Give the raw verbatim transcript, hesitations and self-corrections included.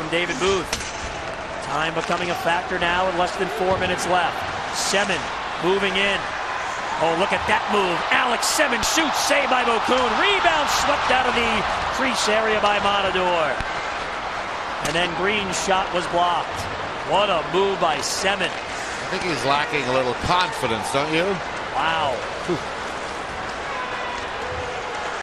from David Booth. Time becoming a factor now with less than four minutes left. Semin moving in. Oh, look at that move. Alex Semin shoots, saved by Bokun. Rebound swept out of the crease area by Matador. And then Green's shot was blocked. What a move by Semin. I think he's lacking a little confidence, don't you? Wow.